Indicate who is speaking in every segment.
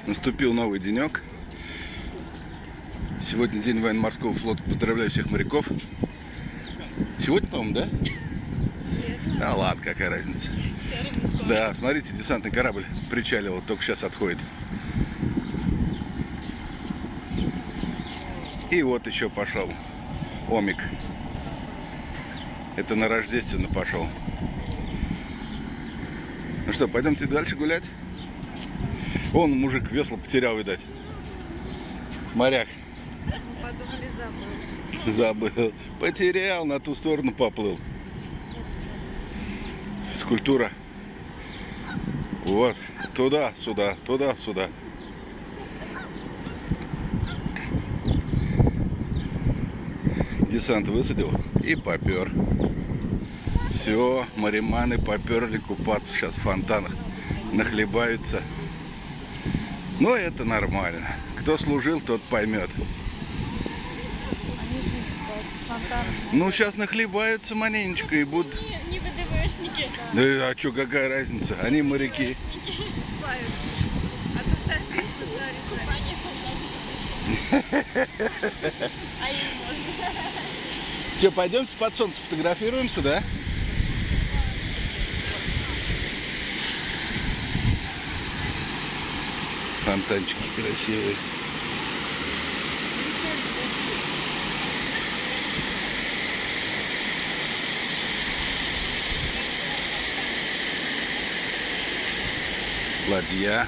Speaker 1: Наступил новый денек. Сегодня день военно-морского флота. Поздравляю всех моряков. Сегодня, по-моему, да?
Speaker 2: Нет.
Speaker 1: Да ладно, какая разница.
Speaker 2: Все равно скоро.
Speaker 1: Да, смотрите, десантный корабль причалил, только сейчас отходит. И вот еще пошел Омик. Это на Рождественно пошел. Ну что, пойдемте дальше гулять? Вон мужик весло потерял, видать. Моряк.
Speaker 2: Мы подумали, забыл.
Speaker 1: Забыл. Потерял, на ту сторону поплыл. Физкультура. Вот. Туда-сюда, туда-сюда. Десант высадил и попер. Все, мариманы поперли купаться сейчас в фонтанах. Нахлебаются. Но это нормально. Кто служил, тот поймет.
Speaker 2: Они же фонтан.
Speaker 1: Ну, сейчас нахлебаются маленечко и будут...
Speaker 2: Не ВДВшники.
Speaker 1: Да, а что, какая разница? Они моряки.
Speaker 2: А тут написано, купание. А им можно.
Speaker 1: Че, пойдемте под солнце фотографируемся, да? Фонтанчики красивые. Ладья.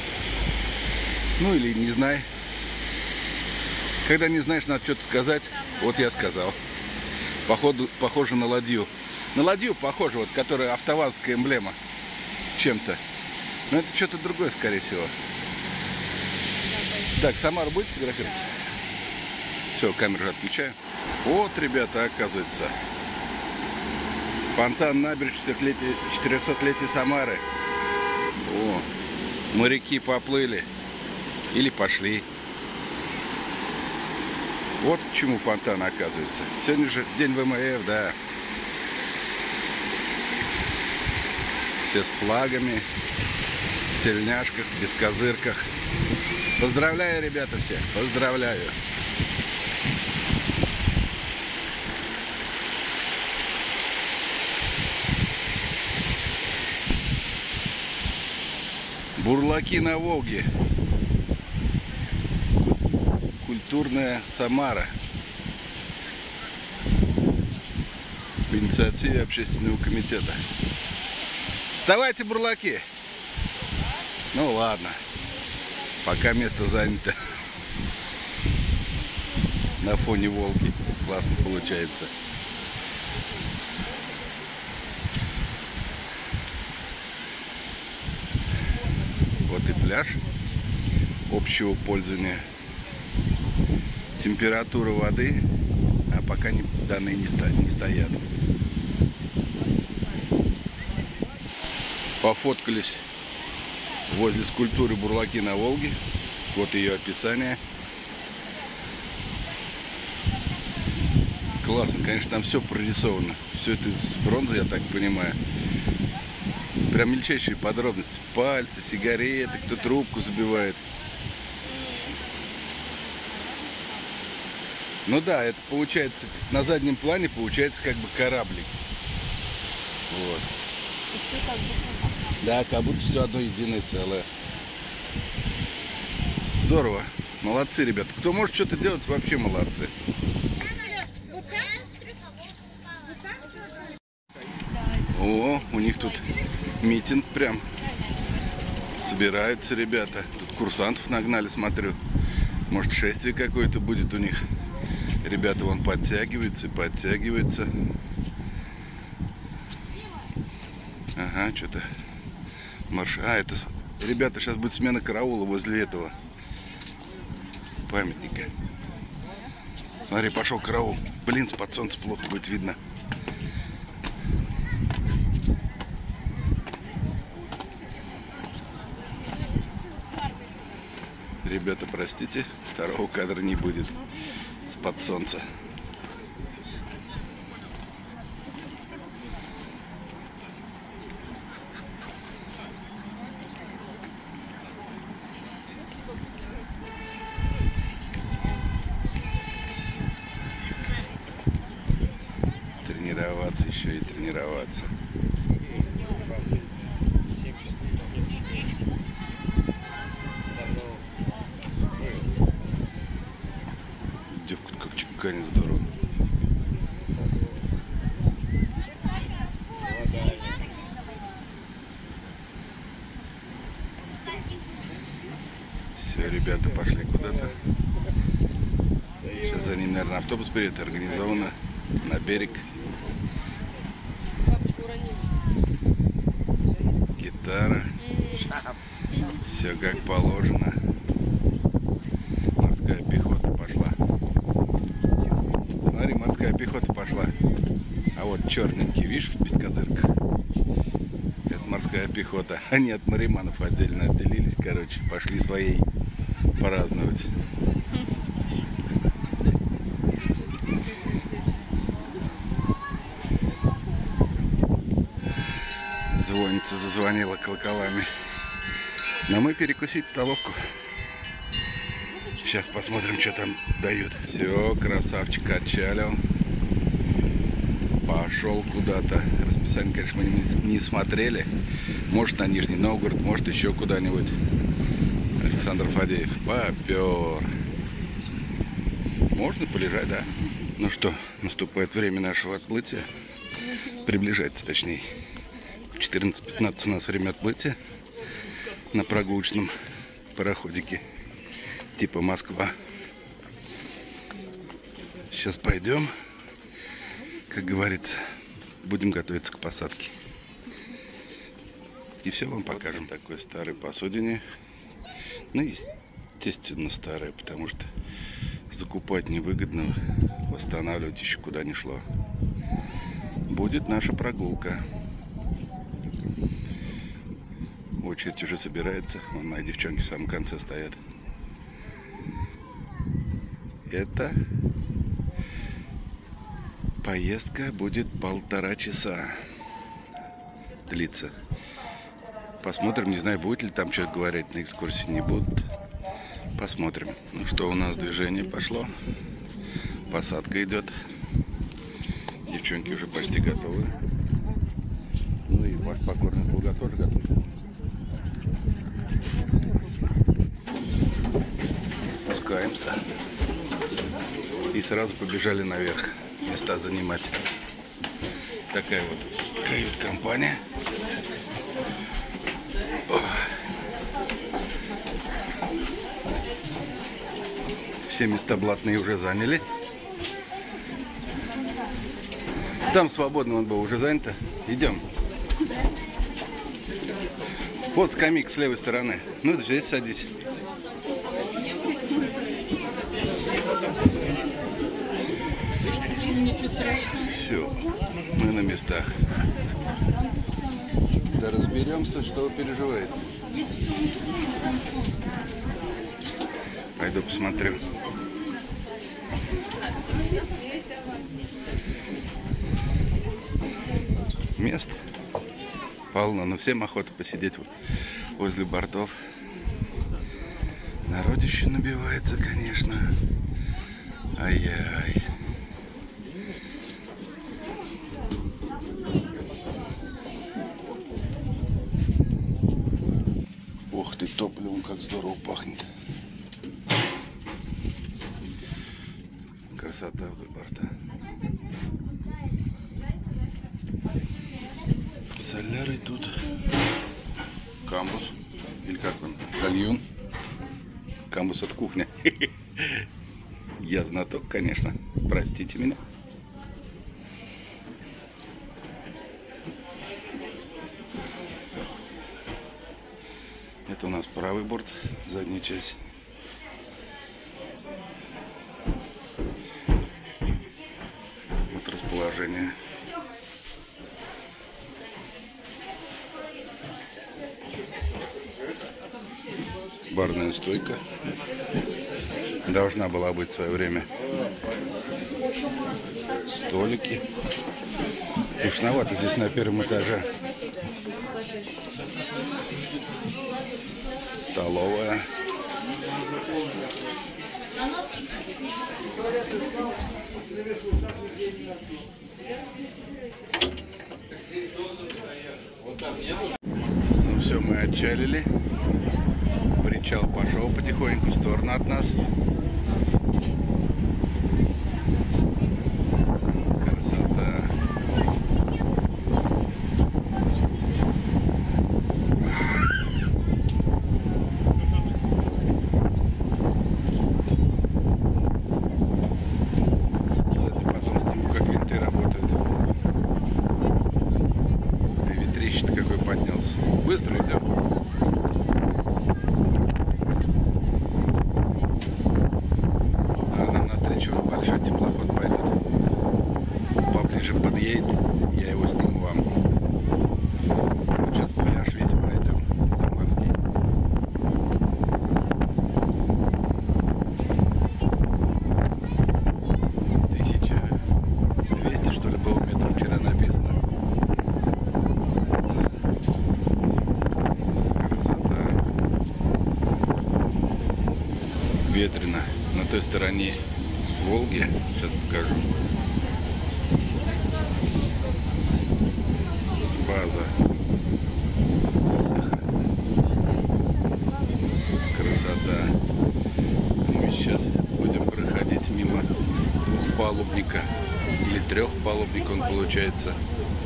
Speaker 1: Ну или не знаю. Когда не знаешь, надо что-то сказать. Вот я сказал. Походу, похоже на ладью. На ладью похоже, вот, которая автовазская эмблема. Чем-то. Но это что-то другое, скорее всего. Так, Самару будет фотографировать? Все, камеру отключаю. Вот, ребята, оказывается. Фонтан набережной 400-летия Самары. О, моряки поплыли. Или пошли. Вот к чему фонтан, оказывается. Сегодня же день ВМФ, да. Все с флагами, в тельняшках, без козырках. Поздравляю, ребята, всех. Поздравляю. Бурлаки на Волге. Культурная Самара. В инициативе общественного комитета. Вставайте, бурлаки! Ну ладно. Пока место занято. На фоне Волги. Классно получается. Вот и пляж общего пользования. Температура воды, а пока данные не стоят. Пофоткались возле скульптуры «Бурлаки на Волге». Вот ее описание. Классно, конечно, там все прорисовано. Все это из бронзы, я так понимаю. Прям мельчайшие подробности. Пальцы, сигареты, кто трубку забивает. Ну да, это получается, на заднем плане получается как бы кораблик. Вот. Да, как будто все одно единое целое. Здорово. Молодцы, ребята. Кто может что-то делать, вообще молодцы. О, у них тут митинг прям. Собираются ребята. Тут курсантов нагнали, смотрю. Может, шествие какое-то будет у них. Ребята вон подтягиваются и подтягиваются. Ага, что-то марш. А, это, ребята, сейчас будет смена караула возле этого памятника. Смотри, пошел караул. Блин, под солнцем плохо будет видно. Ребята, простите, второго кадра не будет с-под солнца. тренироваться, еще и тренироваться. Девка как чеканит здорово. Все, ребята пошли куда-то. Сейчас за ним, наверное, автобус приедет, организовано на берег. Гитара. Все как положено. Морская пехота пошла. Смотри, морская пехота пошла. А вот черненький, видишь, в бескозырках. Это морская пехота. Они от мариманов отдельно отделились, короче, пошли своей праздновать. Звонится, зазвонила колоколами. Но мы перекусить в столовку. Сейчас посмотрим, что там дают. Все, красавчик отчалил. Пошел куда-то. Расписание, конечно, мы не смотрели. Может, на Нижний Новгород, может, еще куда-нибудь. Александр Фадеев попер. Можно полежать, да? Ну что, наступает время нашего отплытия. Приближается, точнее. 14:15 у нас время отплытия на прогулочном пароходике типа Москва. Сейчас пойдем, как говорится, будем готовиться к посадке. И все вам покажем. Такой старой посудине. Ну, естественно, старая, потому что закупать невыгодно, восстанавливать еще куда ни шло. Будет наша прогулка. Очередь уже собирается. Вон мои девчонки в самом конце стоят. Это поездка будет 1,5 часа длиться. Посмотрим, не знаю, будет ли там что-то говорить на экскурсии, не будут. Посмотрим. Ну что, у нас движение пошло. Посадка идет. Девчонки уже почти готовы. Ну и ваш покорный слуга тоже готов. Спускаемся. И сразу побежали наверх. Места занимать. Такая вот кают-компания. Все места блатные уже заняли. Там свободно он был, уже занято. Идем. Вот скамейка с левой стороны. Ну, здесь садись. Все, мы на местах. Да разберемся, что вы переживаете. Пойду посмотрю. Мест полно, но всем охота посидеть возле бортов. Народище набивается, конечно. Ай-яй. Ух ты, топливом как здорово пахнет. Красота вдоль борта. Солярый тут. Камбус. Или как он? Гальюн. Камбус от кухни. Я знаток, конечно. Простите меня. Это у нас правый борт, задняя часть. Вот расположение. Барная стойка. Должна была быть в свое время. Столики. Душновато здесь на первом этаже. Столовая. Ну все, мы отчалили. Причал пошел потихоньку в сторону от нас. Красота. Кстати, потом сниму, как винты работают. Ветрище какой поднялся. Быстро идем. Большой теплоход пойдет. Поближе подъедет, я его сниму вам. Вот сейчас пляж весь пройдем, Самарский. $1200, что ли, было метров, вчера написано. Красота. Ветрено. На той стороне Волги, сейчас покажу. База отдыха. Красота. Мы сейчас будем проходить мимо двухпалубника или трехпалубника, он получается.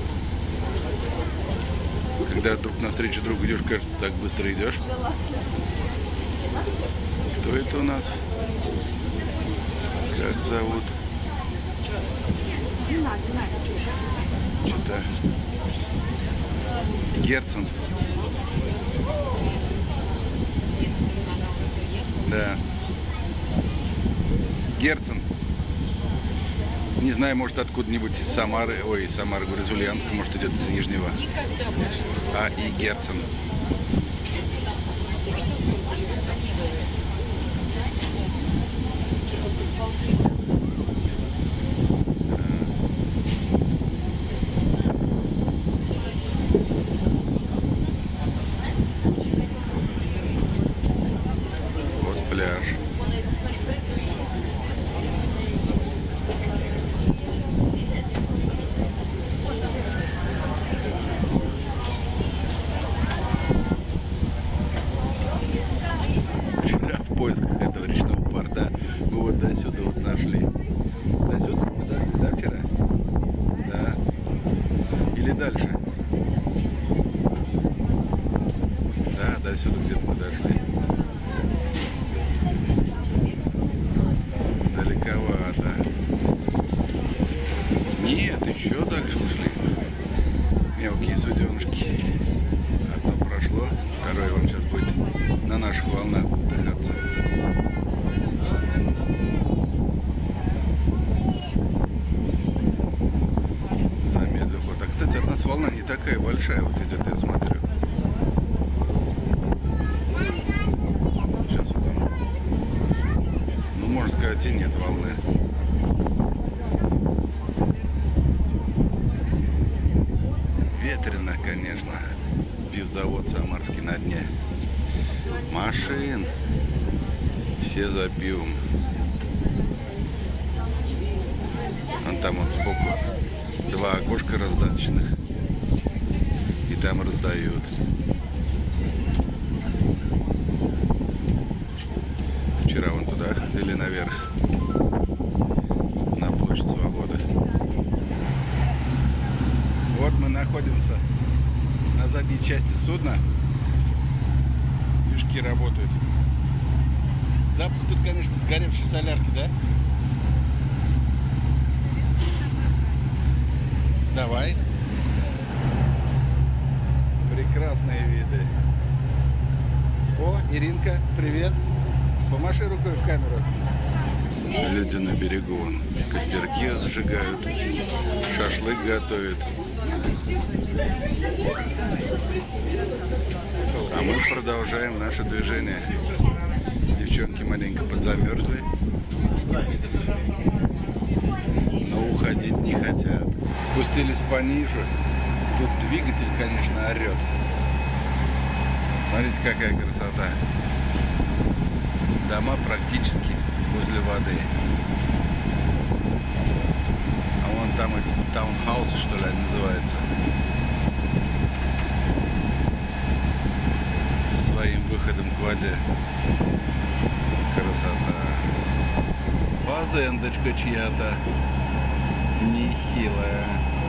Speaker 1: Когда друг навстречу другу идешь, кажется, так быстро идешь. Кто это у нас? Как зовут? Что-то Герцен. Да. Герцен. Не знаю, может откуда-нибудь из Самары. Ой, из Самары, говорю, из Ульяновска, может идет из Нижнего. А и Герцен. Вот пляж. Вчера в поисках этого речного порта мы вот до сюда вот нашли. До сюда мы дошли, да, вчера? Да. Или дальше? Да, до сюда где-то мы дошли. Далековато. Нет, еще дальше ушли. Мелкие суденышки. Одно прошло, второе он сейчас будет на наших волнах отдыхаться. Замедлил ход. А, кстати, от нас волна не такая большая вот идет, я смотрю. Сейчас вот там, ну, можно сказать, и нет волны. Ветрено, конечно. Пивзавод Самарский на дне. Машин. Все за пивом. Вон там вот сбоку два окошка раздаточных. И там раздают. Вчера вон туда ходили наверх. На площадь Свободы. Вот мы находимся на задней части судна. Юшки работают. Запах тут, конечно, сгоревшей солярки, да? Давай. Прекрасные виды. О, Иринка, привет. Помаши рукой в камеру. Люди на берегу вон костерки зажигают, шашлык готовят. А мы продолжаем наше движение. Девчонки маленько подзамерзли, но уходить не хотят. Спустились пониже. Тут двигатель, конечно, орет. Смотрите, какая красота. Дома практически возле воды. А вон там эти таунхаусы, что ли, они называются. С своим выходом к воде. Красота. Фазендочка чья-то. Нехилая.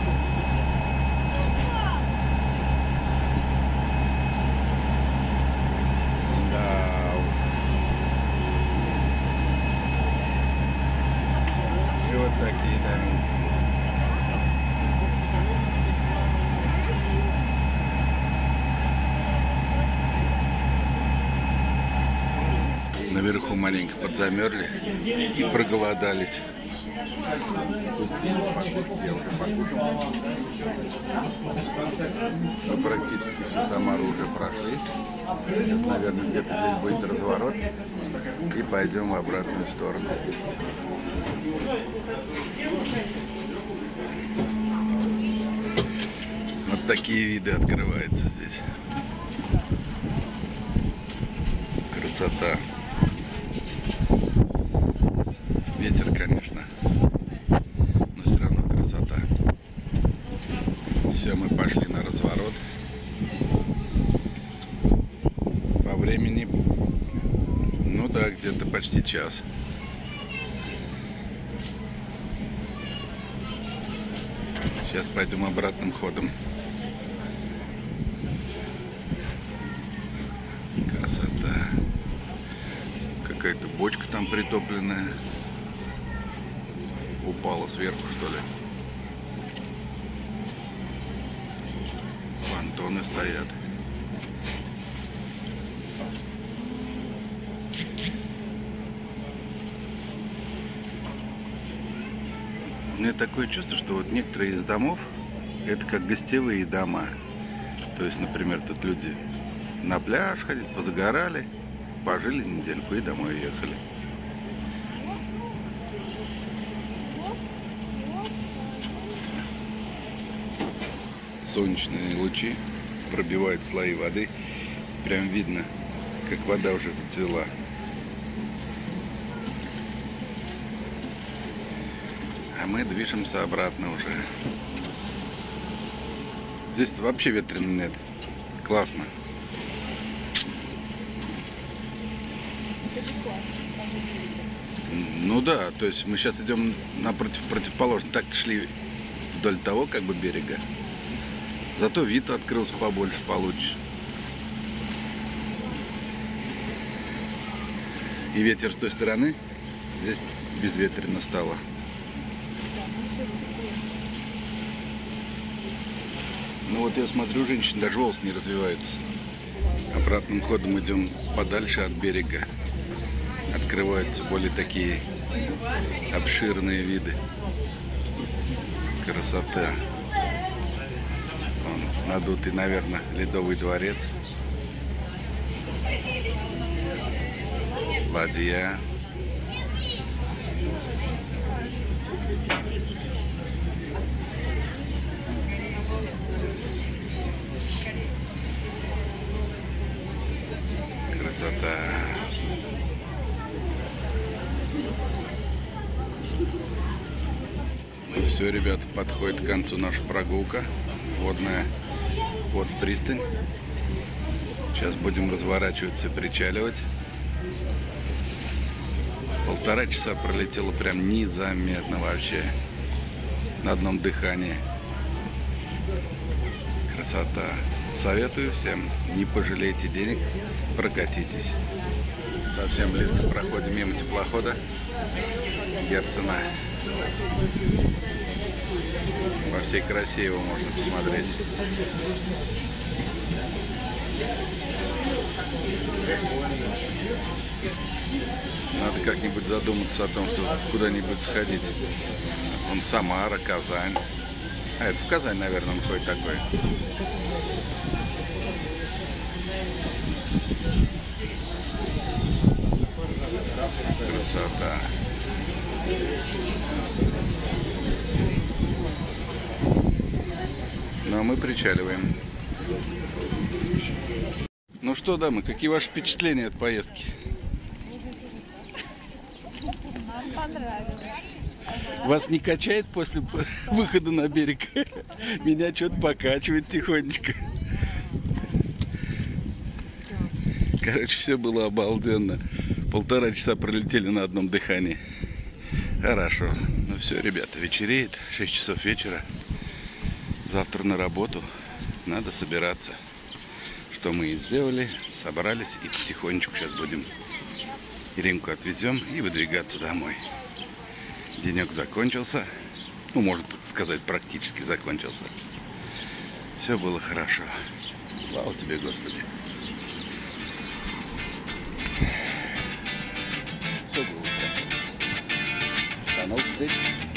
Speaker 1: Да. Вот такие домики. Наверху маленько подзамерзли и проголодались. Спустились, покушать, я уже покушал. Мы практически всю Самару уже прошли. Сейчас, наверное, где-то здесь будет разворот. И пойдем в обратную сторону. Вот такие виды открываются здесь. Красота. Ветер, конечно, но все равно красота. Все, мы пошли на разворот. По времени, ну да, где-то почти час. Сейчас пойдем обратным ходом. Красота. Какая-то бочка там притопленная. Упала сверху, что ли. Понтоны стоят. У меня такое чувство, что вот некоторые из домов это как гостевые дома. То есть, например, тут люди на пляж ходят, позагорали, пожили недельку и домой уехали. Солнечные лучи пробивают слои воды. Прям видно, как вода уже зацвела. А мы движемся обратно уже. Здесь вообще ветрено нет. Классно. Ну да, то есть мы сейчас идем напротив противоположно. Так шли вдоль того как бы берега. Зато вид открылся побольше, получше. И ветер с той стороны. Здесь безветренно стало. Ну вот я смотрю, женщин даже волос не развивается. Обратным ходом идем подальше от берега. Открываются более такие обширные виды. Красота. Вон, надутый, наверное, Ледовый дворец. Ладья. Красота. Ну все, ребята, подходит к концу наша прогулка водная под пристань. Сейчас будем разворачиваться, причаливать. 1,5 часа пролетело прям незаметно вообще, на одном дыхании. Красота. Советую всем, не пожалейте денег, прокатитесь. Совсем близко проходим мимо теплохода Герцена. Во всей красе его можно посмотреть. Надо как-нибудь задуматься о том, что куда-нибудь сходить. Вон Самара, Казань. А это в Казань, наверное, он ходит такой. Красота. Ну а мы причаливаем. Ну что, дамы, какие ваши впечатления от поездки?
Speaker 2: Понравилось.
Speaker 1: Вас не качает после выхода на берег? Меня что-то покачивает тихонечко. Короче, все было обалденно. 1,5 часа пролетели на одном дыхании. Хорошо. Ну все, ребята, вечереет. 6 часов вечера. Завтра на работу. Надо собираться. Что мы и сделали. Собрались и потихонечку сейчас будем Иринку отвезем и выдвигаться домой. Денек закончился. Ну, можно сказать, практически закончился. Все было хорошо. Слава тебе, Господи. Все было хорошо. До новых встреч.